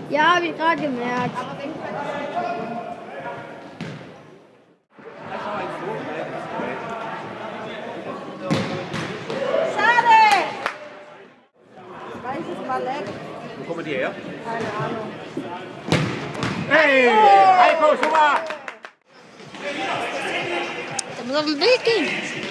Ja, habe ich gerade gemerkt. Schade! Weißes Ballett. Wo kommen die her? Keine Ahnung. Hey! Heiko, super! Da muss auf ein Bild gehen.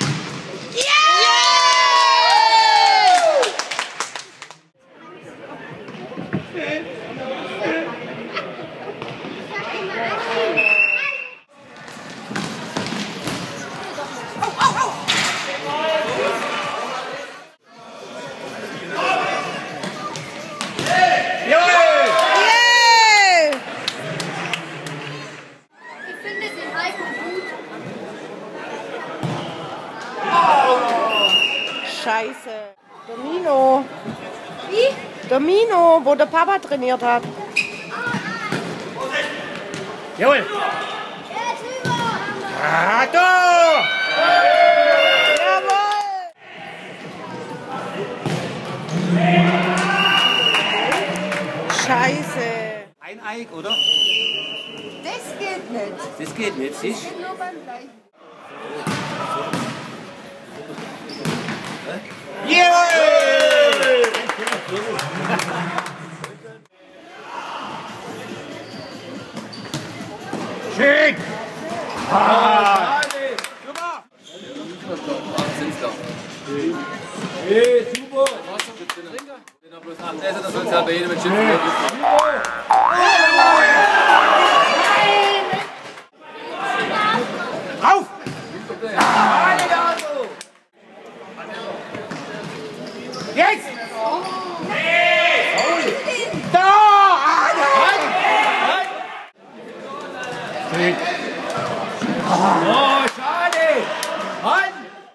Ich finde den Heiko gut. Scheiße. Domino. Wie? Domino, wo der Papa trainiert hat. Jawohl! Er ist über. Rato! Jawohl! Scheiße. Ein Eik, oder? Das geht nicht. Das geht nicht, siehst du? Nur beim gleichen. Jawohl! Schön! Ah! Super! Hey, super! Wenn er bloß 8 essen, dann soll es ja bei jedem ein Schiff werden. Rauf! Jetzt! Da! Oh, schade! Halt!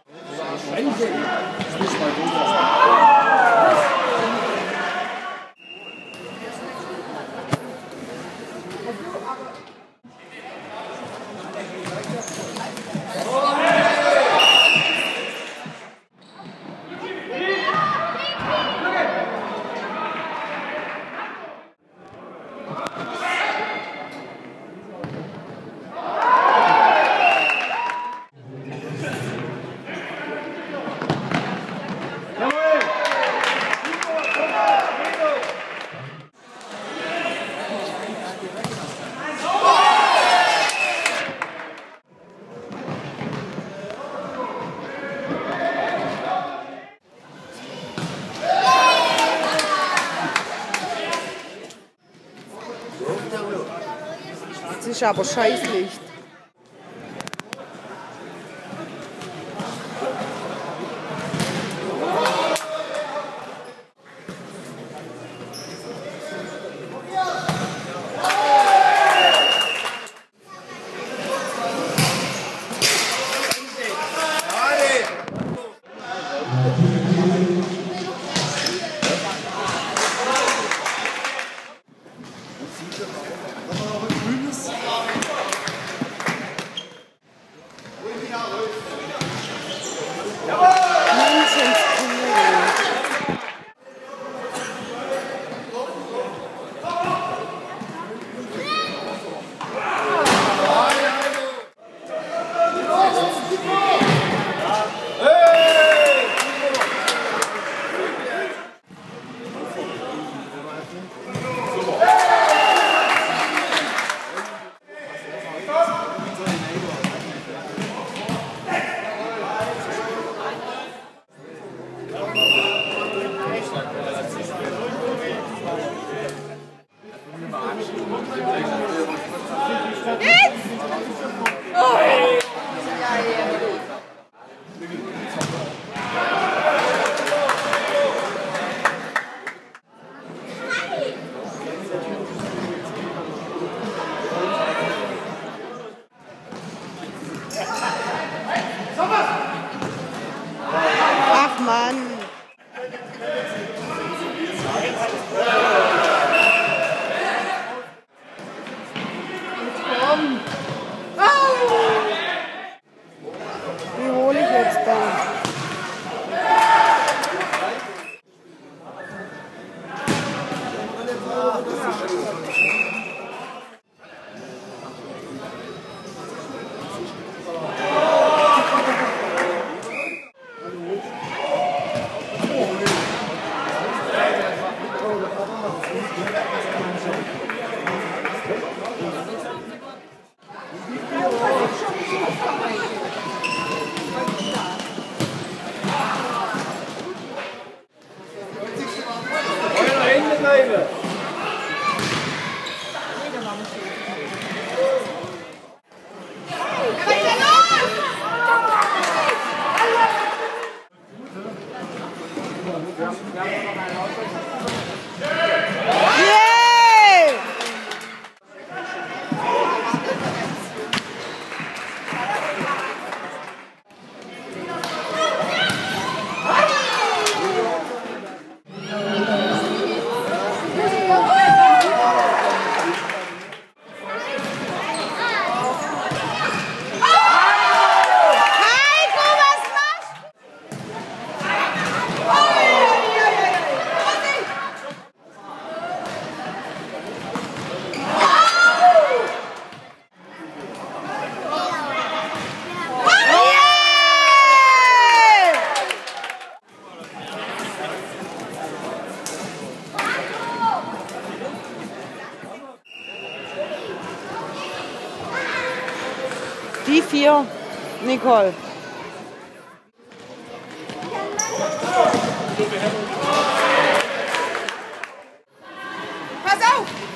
Das ist aber scheißlich. Die 4, Nicole. Pass auf!